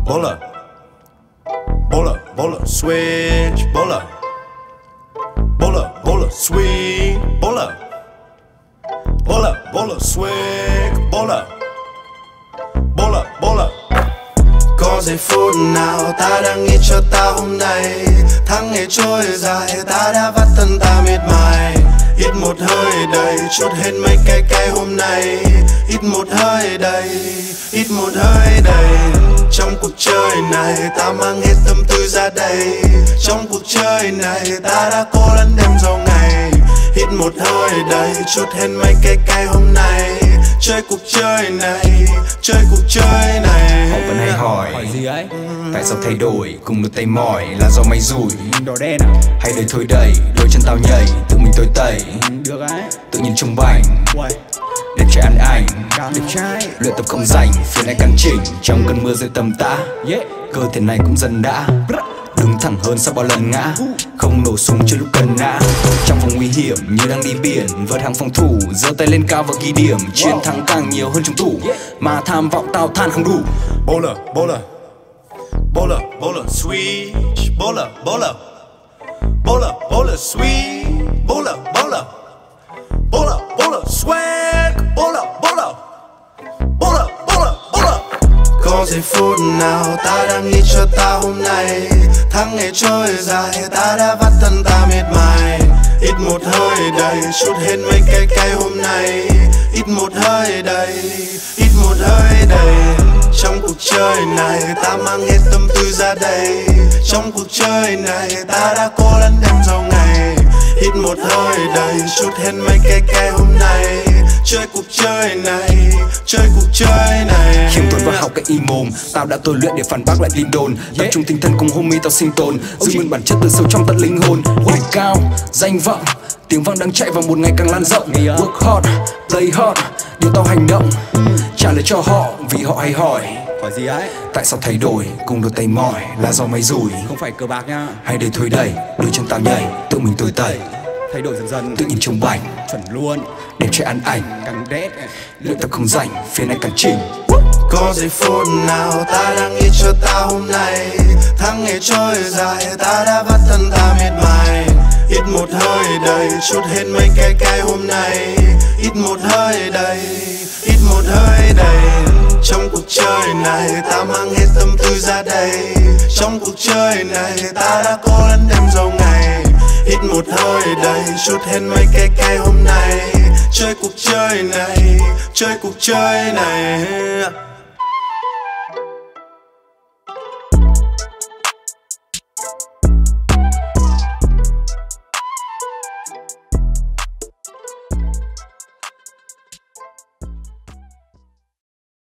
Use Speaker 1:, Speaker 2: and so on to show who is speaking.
Speaker 1: Bowler, bowler, bowler, switch, bowler, bowler, bowler, swing, bowler, bowler, bowler, swing, bowler, bowler, bowler.
Speaker 2: Có giây phút nào ta đang nghĩ cho ta hôm nay, tháng ngày trôi dài ta đã vắt thân ta miệt mài. Hít một hơi đầy, chút hết mấy cay cay hôm nay. Hít một hơi đầy, hít một hơi đầy. Trong cuộc chơi này ta mang hết tâm tư ra đây. Trong cuộc chơi này ta đã cố lẫn đêm sau ngày. Hít một hơi đầy, chút hết mấy cay cay hôm nay. Chơi cuộc chơi này, chơi cuộc chơi này.
Speaker 3: Họ vẫn hay hỏi
Speaker 4: gì ấy?
Speaker 3: Tại sao thay đổi cùng một tay mỏi, là do mày rủi
Speaker 4: Đỏ đen à?
Speaker 3: hay đời thôi đầy, đôi chân tao nhảy tự mình tôi tẩy.
Speaker 4: Được ấy.
Speaker 3: Tự nhiên trông bảnh
Speaker 4: Uầy,
Speaker 3: đẹp trai ăn ảnh,
Speaker 4: đẹp trai.
Speaker 3: luyện tập không rảnh, phiền này căn chỉnh trong cơn mưa rơi tầm tã.
Speaker 4: Yeah.
Speaker 3: Cơ thể này cũng dần đã đứng thẳng hơn sau bao lần ngã, không nổ súng trước lúc cần ngã. Trong vùng nguy hiểm như đang đi biển, vượt hàng phòng thủ giơ tay lên cao và ghi điểm. Chiến thắng càng nhiều hơn trong tủ, mà tham vọng tao than không đủ.
Speaker 1: Bowler, bowler, bowler, bowler, switch, bowler, bowler, bowler, bowler, switch, bowler, bowler, bowler, bowler, swag, bowler, bowler, bowler, bowler, bowler.
Speaker 2: Có giây phút nào ta đang nghĩ cho ta hôm nay, tháng ngày trôi dài ta đã vắt thân ta miệt mài. Hít một hơi đầy, chút hết mấy cay cay hôm nay. Hít một hơi đầy, hít một hơi đầy. Trong cuộc chơi này ta mang hết tâm tư ra đây. Trong cuộc chơi này ta đã cố lẫn đêm sau ngày. Hít một hơi đầy, chút hết mấy cay cay hôm nay. Chơi cuộc chơi này, chơi cuộc chơi này.
Speaker 3: Khiêm tốn và học cái y mồm, tao đã tôi luyện để phản bác lại tin đồn. Tập trung tinh thần cùng homie tao sinh tồn, giữ nguyên bản chất từ sâu trong tận linh hồn. Đỉnh cao, danh vọng, tiếng vang đang chạy vào một ngày càng lan rộng. Work hard, play hard, điều tao hành động, trả lời cho họ vì họ hay hỏi.
Speaker 4: Hỏi gì ấy?
Speaker 3: Tại sao thay đổi cùng đôi tay mỏi, là do mày rủi
Speaker 4: Không phải cờ bạc nha.
Speaker 3: hay đời thôi đầy, đôi chân tao nhảy tự mình tôi tẩy.
Speaker 4: Thay đổi dần dần.
Speaker 3: Tự nhiên trông bảnh
Speaker 4: Chuẩn luôn.
Speaker 3: đẹp trai ăn ảnh,
Speaker 4: Càng đét.
Speaker 3: luyện tập không rảnh, phiền này càng chỉnh.
Speaker 2: Có giây phút nào ta đang nghĩ cho ta hôm nay, tháng ngày trôi dài ta đã vắt thân ta miệt mài. Hít một hơi đầy, chút hết mấy cay cay hôm nay. Hít một hơi đầy, hít một hơi đầy. Trong cuộc chơi này ta mang hết tâm tư ra đây. Trong cuộc chơi này ta đã cố lẫn đêm sau ngày. Hít một hơi đầy, chút hết mấy cay cay hôm nay. Chơi cuộc chơi này, chơi cuộc chơi này.